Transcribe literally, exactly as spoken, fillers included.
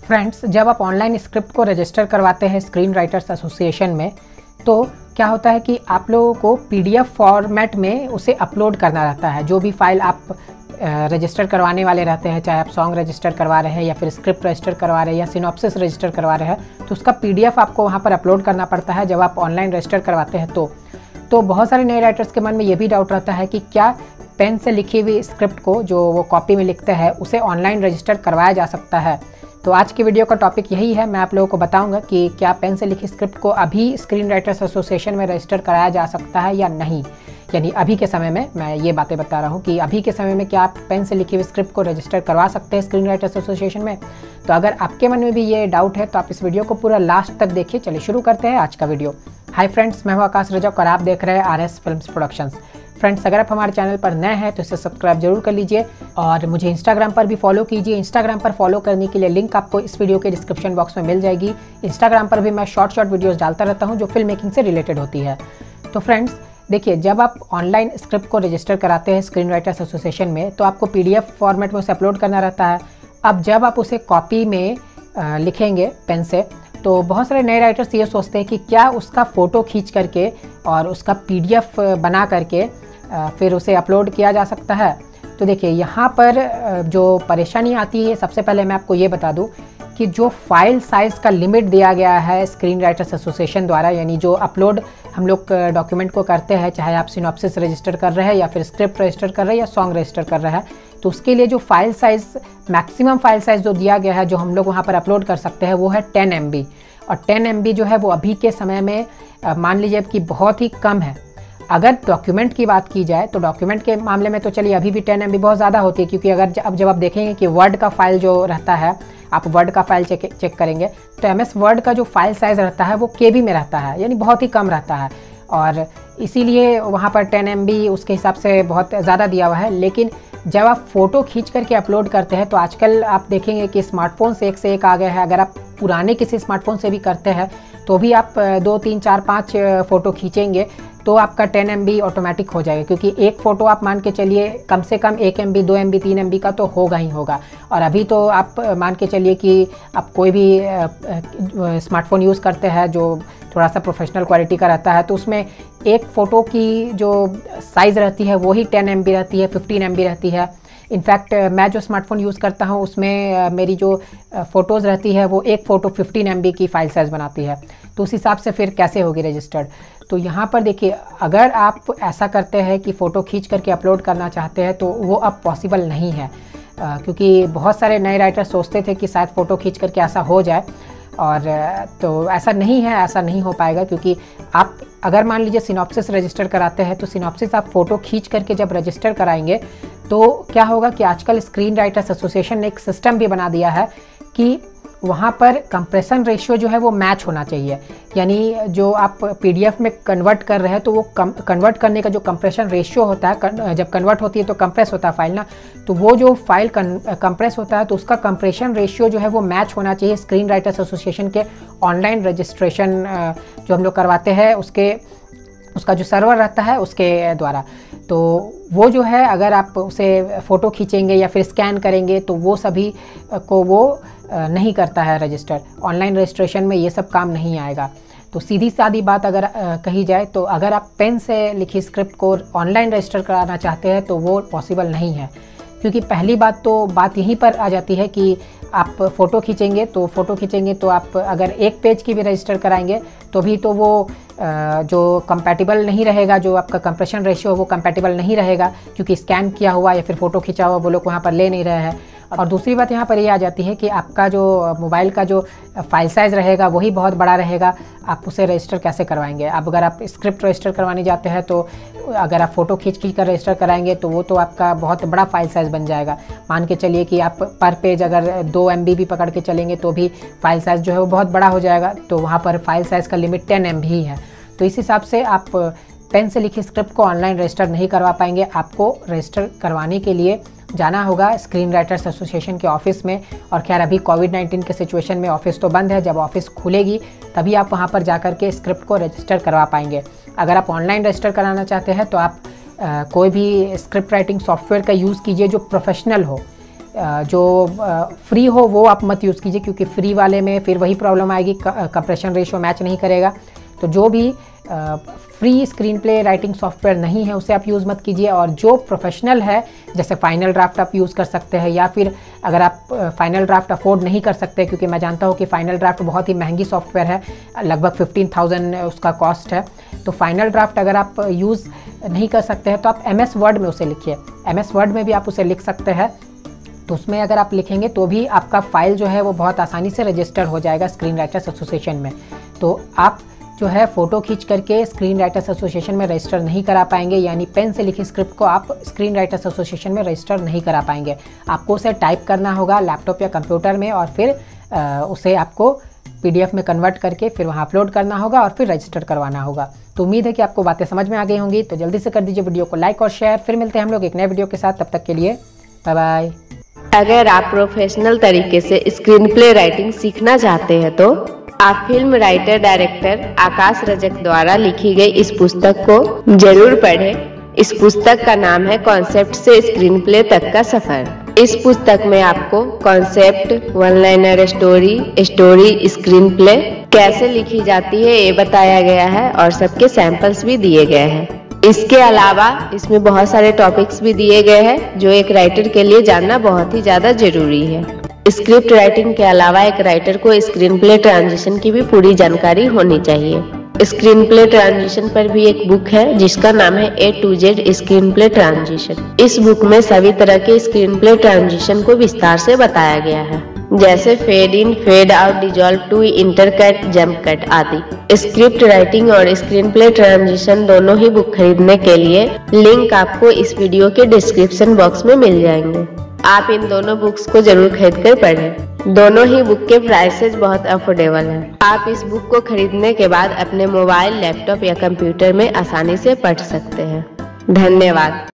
Friends, जब आप online script को रजिस्टर करवाते हैं स्क्रीन राइटर्स एसोसिएशन में, तो क्या होता है कि आप लोगों को पीडीएफ फॉर्मेट में उसे अपलोड करना रहता है। जो भी फाइल आप रजिस्टर करवाने वाले रहते हैं, चाहे आप सॉन्ग रजिस्टर करवा रहे हैं या फिर स्क्रिप्ट रजिस्टर करवा रहे हैं या सिनॉप्सिस रजिस्टर करवा रहे हैं, तो उसका पीडीएफ आपको वहाँ पर अपलोड करना पड़ता है जब आप ऑनलाइन रजिस्टर करवाते हैं। तो तो बहुत सारे नए राइटर्स के मन में ये भी डाउट रहता है कि क्या पेन से लिखी हुई स्क्रिप्ट को जो वो कॉपी में लिखते हैं उसे ऑनलाइन रजिस्टर करवाया जा सकता है। तो आज की वीडियो का टॉपिक यही है। मैं आप लोगों को बताऊंगा कि क्या पेन से लिखी स्क्रिप्ट को अभी स्क्रीन राइटर्स एसोसिएशन में रजिस्टर कराया जा सकता है या नहीं। यानी अभी के समय में मैं ये बातें बता रहा हूँ कि अभी के समय में क्या आप पेन से लिखी हुई स्क्रिप्ट को रजिस्टर करवा सकते हैं स्क्रीन राइटर्स एसोसिएशन में। तो अगर आपके मन में भी ये डाउट है तो आप इस वीडियो को पूरा लास्ट तक देखिए। चलिए शुरू करते हैं आज का वीडियो। हाय फ्रेंड्स, मैं हूँ आकाश रजक और आप देख रहे हैं R S films productions. Friends, अगर आप हमारे चैनल पर नए हैं तो इसे सब्सक्राइब जरूर कर लीजिए और मुझे इंस्टाग्राम पर भी फॉलो कीजिए। इंस्टाग्राम पर फॉलो करने के लिए लिंक आपको इस वीडियो के डिस्क्रिप्शन बॉक्स में मिल जाएगी। इंस्टाग्राम पर भी मैं शॉर्ट शॉर्ट वीडियोस डालता रहता हूं जो फिल्म मेकिंग से रिलेटेड होती है। तो फ्रेंड्स देखिए, जब आप ऑनलाइन स्क्रिप्ट को रजिस्टर कराते हैं स्क्रीन राइटर्स एसोसिएशन में तो आपको पीडीएफ फॉर्मेट में उसे अपलोड करना रहता है। अब जब आप उसे कॉपी में आ, लिखेंगे पेन से, तो बहुत सारे नए राइटर्स ये सोचते हैं कि क्या उसका फ़ोटो खींच करके और उसका पीडीएफ बना करके फिर उसे अपलोड किया जा सकता है। तो देखिए, यहाँ पर जो परेशानी आती है, सबसे पहले मैं आपको ये बता दूँ कि जो फाइल साइज़ का लिमिट दिया गया है स्क्रीन राइटर्स एसोसिएशन द्वारा, यानी जो अपलोड हम लोग डॉक्यूमेंट को करते हैं, चाहे आप सिनॉप्सिस रजिस्टर कर रहे हैं या फिर स्क्रिप्ट रजिस्टर कर रहे हैं या सॉन्ग रजिस्टर कर रहे हैं, तो उसके लिए जो file size maximum file size जो दिया गया है जो हम लोग वहाँ पर अपलोड कर सकते हैं वो है टेन एम बी। और टेन एम बी जो है वो अभी के समय में मान लीजिए कि बहुत ही कम है। अगर डॉक्यूमेंट की बात की जाए तो डॉक्यूमेंट के मामले में तो चलिए अभी भी टेन एम बी बहुत ज़्यादा होती है, क्योंकि अगर अब जब आप देखेंगे कि वर्ड का फाइल जो रहता है, आप वर्ड का फाइल चेक चेक करेंगे तो एम एस वर्ड का जो फाइल साइज़ रहता है वो के बी में रहता है, यानी बहुत ही कम रहता है और इसीलिए वहाँ पर टेन एम बी उसके हिसाब से बहुत ज़्यादा दिया हुआ है। लेकिन जब आप फ़ोटो खींच करके अपलोड करते हैं तो आजकल आप देखेंगे कि स्मार्टफोन से एक से एक आ गए हैं। अगर आप पुराने किसी स्मार्टफोन से भी करते हैं तो भी आप दो तीन चार पाँच फ़ोटो खींचेंगे तो आपका टेन एम बी ऑटोमेटिक हो जाएगा, क्योंकि एक फ़ोटो आप मान के चलिए कम से कम एक एम बी दो एम बी तीन एम बी का तो होगा ही होगा। और अभी तो आप मान के चलिए कि आप कोई भी स्मार्टफोन यूज़ करते हैं जो थोड़ा सा प्रोफेशनल क्वालिटी का रहता है, तो उसमें एक फ़ोटो की जो साइज़ रहती है वही टेन एम बी रहती है, फिफ्टीन एम बी रहती है। इनफैक्ट मैं जो स्मार्टफोन यूज़ करता हूँ उसमें मेरी जो फ़ोटोज़ रहती है वो एक फ़ोटो फिफ्टीन एम बी की फ़ाइल साइज़ बनाती है। तो उस हिसाब से फिर कैसे होगी रजिस्टर्ड। तो यहाँ पर देखिए, अगर आप ऐसा करते हैं कि फ़ोटो खींच करके अपलोड करना चाहते हैं तो वो अब पॉसिबल नहीं है, आ, क्योंकि बहुत सारे नए राइटर सोचते थे कि शायद फ़ोटो खींच करके ऐसा हो जाए, और तो ऐसा नहीं है, ऐसा नहीं हो पाएगा। क्योंकि आप अगर मान लीजिए सिनॉप्सिस रजिस्टर कराते हैं तो सिनॉप्सिस आप फ़ोटो खींच करके जब रजिस्टर कराएंगे तो क्या होगा कि आजकल स्क्रीन राइटर्स एसोसिएशन ने एक सिस्टम भी बना दिया है कि वहाँ पर कंप्रेशन रेशियो जो है वो मैच होना चाहिए। यानी जो आप पीडीएफ में कन्वर्ट कर रहे हैं तो वो कन्वर्ट करने का जो कंप्रेशन रेशियो होता है, जब कन्वर्ट होती है तो कंप्रेस होता है फाइल ना, तो वो जो फाइल कंप्रेस होता है तो उसका कंप्रेशन रेशियो जो है वो मैच होना चाहिए स्क्रीन राइटर्स एसोसिएशन के ऑनलाइन रजिस्ट्रेशन जो हम लोग करवाते हैं उसके उसका जो सर्वर रहता है उसके द्वारा। तो वो जो है, अगर आप उसे फ़ोटो खींचेंगे या फिर स्कैन करेंगे तो वो सभी को वो नहीं करता है रजिस्टर। ऑनलाइन रजिस्ट्रेशन में ये सब काम नहीं आएगा। तो सीधी सादी बात अगर कही जाए तो अगर आप पेन से लिखी स्क्रिप्ट को ऑनलाइन रजिस्टर कराना चाहते हैं तो वो पॉसिबल नहीं है, क्योंकि पहली बात तो बात यहीं पर आ जाती है कि आप फ़ोटो खींचेंगे तो फ़ोटो खींचेंगे तो आप अगर एक पेज की भी रजिस्टर कराएंगे तो भी तो वो जो कंपैटिबल नहीं रहेगा, जो आपका कंप्रेशन रेशियो है वो कंपैटिबल नहीं रहेगा, क्योंकि स्कैन किया हुआ या फिर फ़ोटो खींचा हुआ वो लोग वहाँ पर ले नहीं रहे हैं। और दूसरी बात यहाँ पर ये आ जाती है कि आपका जो मोबाइल का जो फाइल साइज़ रहेगा वही बहुत बड़ा रहेगा, आप उसे रजिस्टर कैसे करवाएंगे। अब अगर आप स्क्रिप्ट रजिस्टर करवाने जाते हैं तो अगर आप फ़ोटो खींच खींच कर रजिस्टर कराएंगे तो वो तो आपका बहुत बड़ा फाइल साइज़ बन जाएगा। मान के चलिए कि आप पर पेज अगर दो एम बी भी पकड़ के चलेंगे तो भी फाइल साइज़ जो है वो बहुत बड़ा हो जाएगा। तो वहाँ पर फाइल साइज़ का लिमिट टेन एम बी ही है। तो इस हिसाब से आप पेन से लिखी स्क्रिप्ट को ऑनलाइन रजिस्टर नहीं करवा पाएंगे। आपको रजिस्टर करवाने के लिए जाना होगा स्क्रीन राइटर्स एसोसिएशन के ऑफिस में। और खैर अभी कोविड नाइन्टीन के सिचुएशन में ऑफिस तो बंद है, जब ऑफिस खुलेगी तभी आप वहां पर जाकर के स्क्रिप्ट को रजिस्टर करवा पाएंगे। अगर आप ऑनलाइन रजिस्टर कराना चाहते हैं तो आप आ, कोई भी स्क्रिप्ट राइटिंग सॉफ्टवेयर का यूज़ कीजिए जो प्रोफेशनल हो, जो फ्री हो वो आप मत यूज़ कीजिए, क्योंकि फ्री वाले में फिर वही प्रॉब्लम आएगी, कंप्रेशन रेशियो मैच नहीं करेगा। तो जो भी free screenplay writing software नहीं है उसे आप यूज़ मत कीजिए। और जो प्रोफेशनल है जैसे फाइनल ड्राफ्ट आप यूज़ कर सकते हैं, या फिर अगर आप फाइनल ड्राफ्ट अफोर्ड नहीं कर सकते, क्योंकि मैं जानता हूँ कि फाइनल ड्राफ्ट बहुत ही महंगी सॉफ्टवेयर है, लगभग फिफ्टीन थाउजेंड उसका कॉस्ट है। तो फाइनल ड्राफ्ट अगर आप यूज़ नहीं कर सकते हैं तो आप एम एस वर्ड में उसे लिखिए, एम एस वर्ड में भी आप उसे लिख सकते हैं। तो उसमें अगर आप लिखेंगे तो भी आपका फाइल जो है वो बहुत आसानी से रजिस्टर हो जाएगा स्क्रीन राइटर्स एसोसिएशन में। तो आप जो है फ़ोटो खींच करके स्क्रीन राइटर्स एसोसिएशन में रजिस्टर नहीं करा पाएंगे, यानी पेन से लिखी स्क्रिप्ट को आप स्क्रीन राइटर्स एसोसिएशन में रजिस्टर नहीं करा पाएंगे। आपको उसे टाइप करना होगा लैपटॉप या कंप्यूटर में, और फिर आ, उसे आपको पीडीएफ में कन्वर्ट करके फिर वहाँ अपलोड करना होगा और फिर रजिस्टर करवाना होगा। तो उम्मीद है कि आपको बातें समझ में आ गई होंगी। तो जल्दी से कर दीजिए वीडियो को लाइक और शेयर। फिर मिलते हैं हम लोग एक नए वीडियो के साथ, तब तक के लिए बाय बाय। अगर आप प्रोफेशनल तरीके से स्क्रीन प्ले राइटिंग सीखना चाहते हैं तो आप film writer director Akash Rajak द्वारा लिखी गई इस पुस्तक को जरूर पढ़ें। इस पुस्तक का नाम है कॉन्सेप्ट से स्क्रीन प्ले तक का सफर। इस पुस्तक में आपको concept, one liner story, story, screenplay कैसे लिखी जाती है ये बताया गया है और सबके सैंपल्स भी दिए गए हैं। इसके अलावा इसमें बहुत सारे टॉपिक्स भी दिए गए हैं जो एक राइटर के लिए जानना बहुत ही ज्यादा जरूरी है। स्क्रिप्ट राइटिंग के अलावा एक राइटर को स्क्रीन प्ले ट्रांजिशन की भी पूरी जानकारी होनी चाहिए। स्क्रीन प्ले ट्रांजिशन पर भी एक बुक है जिसका नाम है A to Z screenplay transition. इस बुक में सभी तरह के स्क्रीन प्ले ट्रांजिशन को विस्तार से बताया गया है, जैसे fade in, fade out, dissolve to, intercut, jump cut आदि। स्क्रिप्ट राइटिंग और स्क्रीन प्ले ट्रांजिशन दोनों ही बुक खरीदने के लिए लिंक आपको इस वीडियो के डिस्क्रिप्शन बॉक्स में मिल जाएंगे। आप इन दोनों बुक्स को जरूर खरीद कर पढ़ें। दोनों ही बुक के प्राइसेस बहुत अफोर्डेबल हैं। आप इस बुक को खरीदने के बाद अपने मोबाइल, लैपटॉप या कंप्यूटर में आसानी से पढ़ सकते हैं। धन्यवाद।